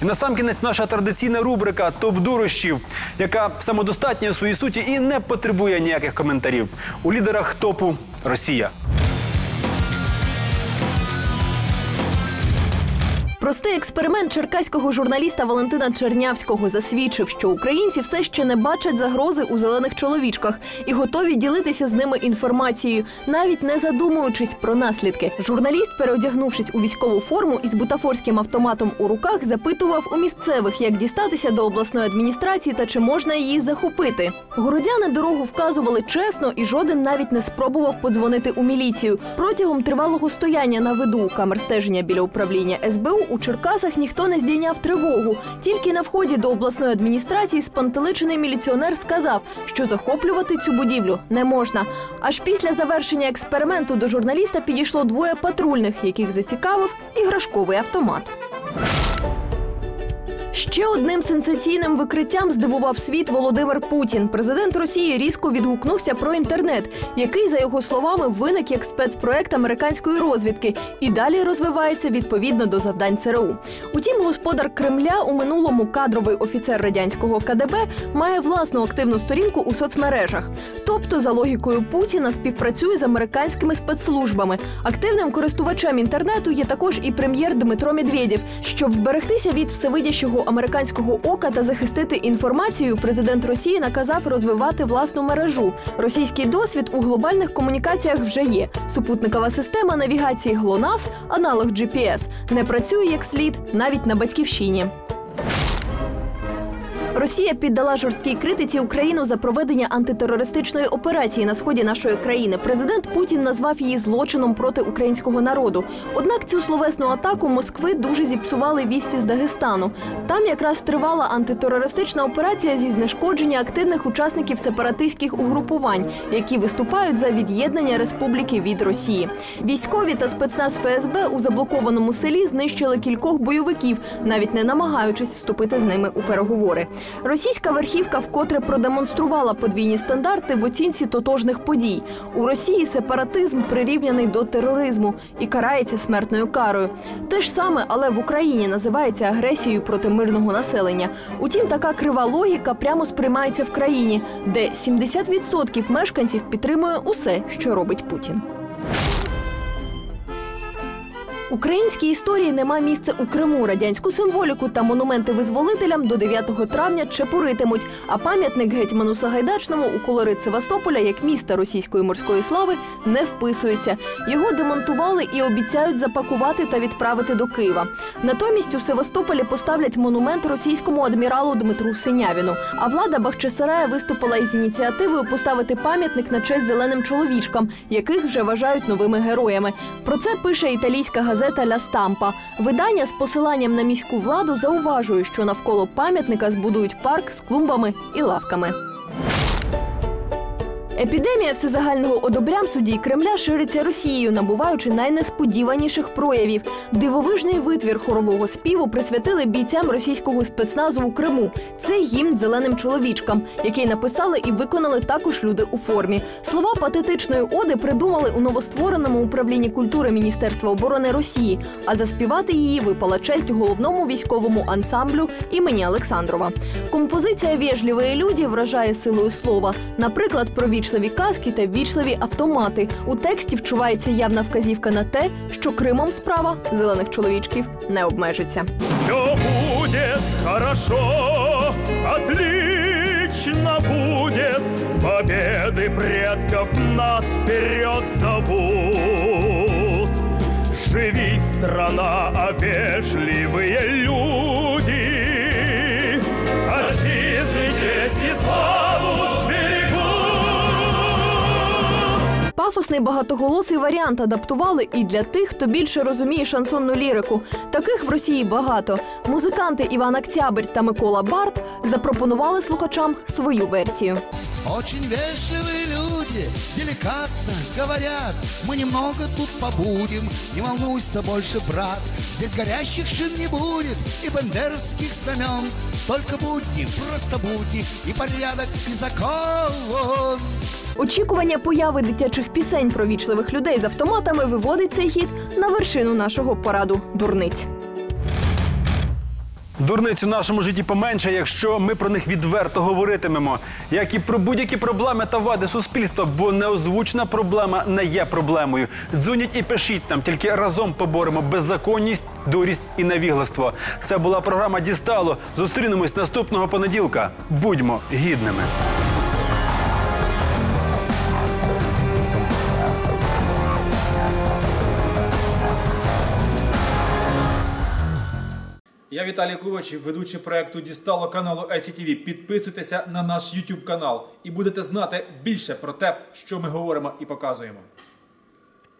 І насамкінець наша традиційна рубрика «Топ дурощів», яка самодостатня у своїй суті і не потребує ніяких коментарів. У лідерах топу – Росія. Простий експеримент черкаського журналіста Валентина Чернявського засвідчив, що українці все ще не бачать загрози у зелених чоловічках і готові ділитися з ними інформацією, навіть не задумуючись про наслідки. Журналіст, переодягнувшись у військову форму із бутафорським автоматом у руках, запитував у місцевих, як дістатися до обласної адміністрації та чи можна її захопити. Городяни дорогу вказували чесно і жоден навіть не спробував подзвонити у міліцію. Протягом тривалого стояння на виду у камер стеження біля управління СБУ у Черкасах ніхто не здійняв тривогу. Тільки на вході до обласної адміністрації спантеличений міліціонер сказав, що захоплювати цю будівлю не можна. Аж після завершення експерименту до журналіста підійшло двоє патрульних, яких зацікавив іграшковий автомат. Ще одним сенсаційним викриттям здивував світ Володимир Путін. Президент Росії різко відгукнувся про інтернет, який, за його словами, виник як спецпроект американської розвідки і далі розвивається відповідно до завдань ЦРУ. Утім, господар Кремля, у минулому кадровий офіцер радянського КДБ, має власну активну сторінку у соцмережах. Тобто, за логікою Путіна, співпрацює з американськими спецслужбами. Активним користувачем інтернету є також і прем'єр Дмитро Медведєв. Щоб вберегтися від всевидящого американського ока та захистити інформацію, президент Росії наказав розвивати власну мережу. Російський досвід у глобальних комунікаціях вже є. Супутникова система навігації ГЛОНАСС, аналог GPS, не працює як слід навіть на батьківщині. Росія піддала жорсткій критиці Україну за проведення антитерористичної операції на сході нашої країни. Президент Путін назвав її злочином проти українського народу. Однак цю словесну атаку Москви дуже зіпсували вісті з Дагестану. Там якраз тривала антитерористична операція зі знешкодження активних учасників сепаратистських угрупувань, які виступають за від'єднання республіки від Росії. Військові та спецназ ФСБ у заблокованому селі знищили кількох бойовиків, навіть не намагаючись вступити з ними у переговори. Російська верхівка вкотре продемонструвала подвійні стандарти в оцінці тотожних подій. У Росії сепаратизм прирівняний до тероризму і карається смертною карою. Те ж саме, але в Україні називається агресією проти мирного населення. Утім, така крива логіка прямо сприймається в країні, де 70% мешканців підтримує усе, що робить Путін. Українській історії нема місця у Криму. Радянську символіку та монументи визволителям до 9 травня чепуритимуть, а пам'ятник гетьману Сагайдачному у колорит Севастополя як міста російської морської слави не вписується. Його демонтували і обіцяють запакувати та відправити до Києва. Натомість у Севастополі поставлять монумент російському адміралу Дмитру Синявіну. А влада Бахчисарая виступила із ініціативою поставити пам'ятник на честь зеленим чоловічкам, яких вже вважають новими героями. Про це пише італійська газета «Ля Стампа». Видання з посиланням на міську владу зауважує, що навколо пам'ятника збудують парк з клумбами і лавками. Епідемія всезагального одобрям суддій Кремля шириться Росією, набуваючи найнесподіваніших проявів. Дивовижний витвір хорового співу присвятили бійцям російського спецназу у Криму. Це гімн зеленим чоловічкам, який написали і виконали також люди у формі. Слова патетичної оди придумали у новоствореному управлінні культури Міністерства оборони Росії, а заспівати її випала честь головному військовому ансамблю імені Олександрова. Композиція «Вежливі люди» вражає силою слова. Наприклад, про вічливі казки та вічливі автомати. У тексті вчувається явна вказівка на те, що Кримом справа зелених чоловічків не обмежиться. Все буде хорошо, отлично буде, победи предков нас вперед зовут. Живи, страна, а вежливые люди, отчизны, честь и славу Пафосний багатоголосий варіант адаптували і для тих, хто більше розуміє шансонну лірику. Таких в Росії багато. Музиканти Іван Октябрь та Микола Барт запропонували слухачам свою версію. Очень вежливые люди, деликатно говорят, мы немного тут побудем, не волнуйся больше, брат, здесь горящих шин не будет и бандеровских знамен, только будни, просто будни и порядок, и закон. Очікування появи дитячих пісень про вічливих людей з автоматами виводить цей хіт на вершину нашого параду дурниць. Дурниць у нашому житті поменше, якщо ми про них відверто говоритимемо. Як і про будь-які проблеми та вади суспільства, бо неозвучна проблема не є проблемою. Дзвоніть і пишіть нам, тільки разом поборемо беззаконність, дурість і невігластво. Це була програма «Дістало». Зустрінемось наступного понеділка. Будьмо гідними. Я Віталій Ковач, ведучий проєкту «Дістало» каналу ICTV. Підписуйтеся на наш YouTube канал і будете знати більше про те, що ми говоримо і показуємо.